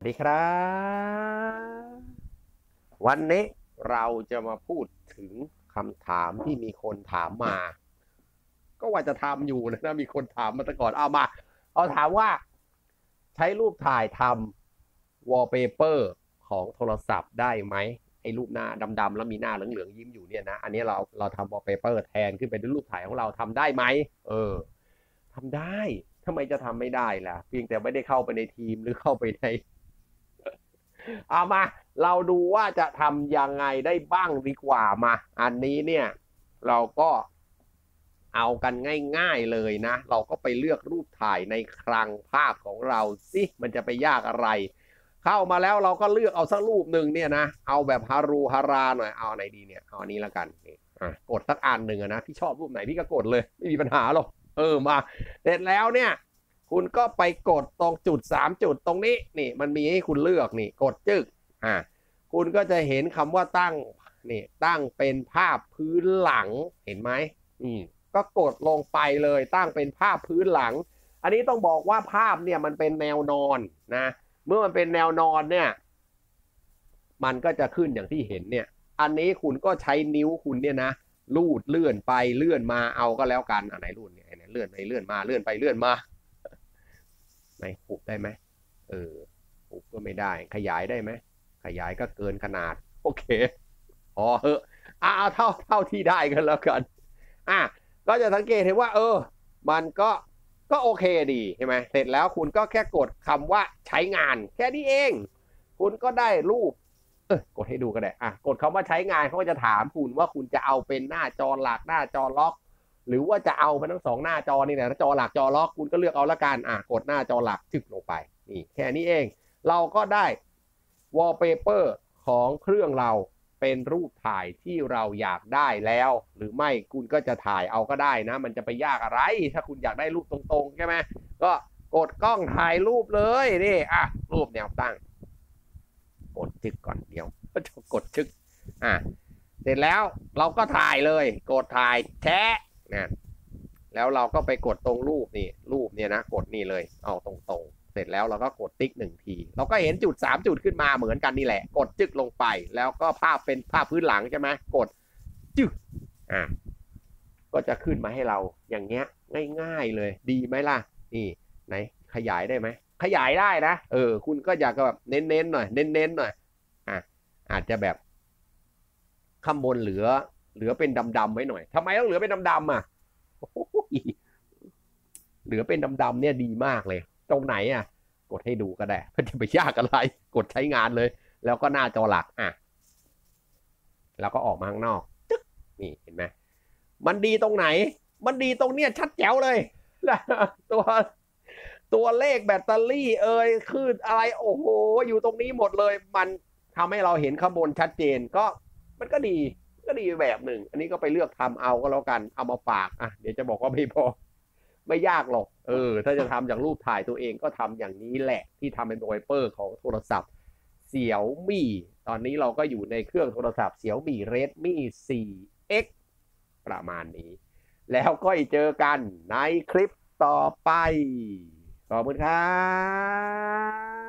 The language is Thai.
สวัสดีครับวันนี้เราจะมาพูดถึงคำถามที่มีคนถามมาก็ว่าจะทำอยู่นะมีคนถามมาแต่ก่อนเอาถามว่าใช้รูปถ่ายทำวอลเปเปอร์ของโทรศัพท์ได้ไหมไอ้รูปหน้าดำๆแล้วมีหน้าเหลืองๆยิ้มอยู่เนี่ยนะอันนี้เราทำวอลเปเปอร์แทนขึ้นไปด้วยรูปถ่ายของเราทำได้ไหมทำได้ทำไมจะทำไม่ได้ล่ะเพียงแต่ไม่ได้เข้าไปในทีมหรือเข้าไปใน เอามาเราดูว่าจะทำยังไงได้บ้างดีกว่ามาอันนี้เนี่ยเราก็เอากันง่ายๆเลยนะเราก็ไปเลือกรูปถ่ายในคลังภาพของเราสิมันจะไปยากอะไรเข้ามาแล้วเราก็เลือกเอาสักรูปหนึ่งเนี่ยนะเอาแบบฮารูฮาราหน่อยเอาไหนดีเนี่ยเอาอันนี้ละกันนี่กดสักอันหนึ่งนะพี่ชอบรูปไหนพี่ก็กดเลยไม่มีปัญหาหรอกมาเสร็จแล้วเนี่ยคุณก็ไปกดตรงจุด3 จุดตรงนี้นี่มันมีให้คุณเลือกนี่กดจึกคุณก็จะเห็นคำว่าตั้งนี่ตั้งเป็นภาพพื้นหลังเห็นไหมก็กดลงไปเลยตั้งเป็นภาพพื้นหลังอันนี้ต้องบอกว่าภาพเนี่ยมันเป็นแนวนอนนะเมื่อมันเป็นแนวนอนเนี่ยมันก็จะขึ้นอย่างที่เห็นเนี่ยอันนี้คุณก็ใช้นิ้วคุณเนี่ยนะลูดเลื่อนไปเลื่อนมาเอาก็แล้วกันอันไหนลูดเนี่ยไหนเลื่อนไปเลื่อนมาเลื่อนไปเลื่อนมาไหนปุบได้ไหมปุบก็ไม่ได้ขยายได้ไหมขยายก็เกินขนาดโอเคเออเอาเท่าที่ได้กันแล้วกันก็จะสังเกตเห็นว่ามันก็โอเคดีใช่ไหมเสร็จแล้วคุณก็แค่กดคำว่าใช้งานแค่นี้เองคุณก็ได้รูปกดให้ดูก็ได้กดคำว่าใช้งานเขาก็จะถามคุณว่าคุณจะเอาเป็นหน้าจอหลักหน้าจอล็อกหรือว่าจะเอาไปทั้ง2หน้าจอนี่แหละจอหลักจอล็อกคุณก็เลือกเอาละกันกดหน้าจอหลักจึกลงไปนี่แค่นี้เองเราก็ได้วอลเปเปอร์ของเครื่องเราเป็นรูปถ่ายที่เราอยากได้แล้วหรือไม่คุณก็จะถ่ายเอาก็ได้นะมันจะไปยากอะไรถ้าคุณอยากได้รูปตรงๆใช่ไหมก็กดกล้องถ่ายรูปเลยนี่รูปแนวตั้งกดจึกก่อนเดียวก็จะกดจึกเสร็จแล้วเราก็ถ่ายเลยกดถ่ายแชะนะแล้วเราก็ไปกดตรงรูปนี่รูปเนี่ยนะกดนี่เลยเอาตรงๆเสร็จแล้วเราก็กดติ๊ก1 ทีเราก็เห็นจุด3 จุดขึ้นมาเหมือนกันนี่แหละกดจึกลงไปแล้วก็ภาพเป็นภาพพื้นหลังใช่ไหมกดจึกก็จะขึ้นมาให้เราอย่างเงี้ยง่ายๆเลยดีไหมล่ะนี่ไหนขยายได้ไหมขยายได้นะคุณก็อยากแบบเน้นๆหน่อยเน้นๆหน่อยอาจจะแบบข้างบนเหลือเป็นดำๆไว้หน่อยทำไมต้องเหลือเป็นดำเหลือเป็นดำๆเนี่ยดีมากเลยตรงไหนกดให้ดูก็ได้มันจะไปยากอะไรกดใช้งานเลยแล้วก็หน้าจอหลักแล้วก็ออกมาข้างนอกจึ๊กนี่เห็นไหมมันดีตรงไหนมันดีตรงเนี้ยชัดแจ๋วเลยตัวเลขแบตเตอรี่คืออะไรโอ้โหอยู่ตรงนี้หมดเลยมันทำให้เราเห็นข้างบนชัดเจนก็มันก็ดีแบบหนึ่งอันนี้ก็ไปเลือกทำเอาก็แล้วกันเอามาฝากเดี๋ยวจะบอกว่าไม่พอไม่ยากหรอกถ้าจะทำจากรูปถ่ายตัวเองก็ทำอย่างนี้แหละที่ทำเป็นวอลเปเปอร์ของโทรศัพท์เสี่ยวมี่ตอนนี้เราก็อยู่ในเครื่องโทรศัพท์เสี่ยวมี่ Redmi 4X ประมาณนี้แล้วก็เจอกันในคลิปต่อไปขอบคุณครับ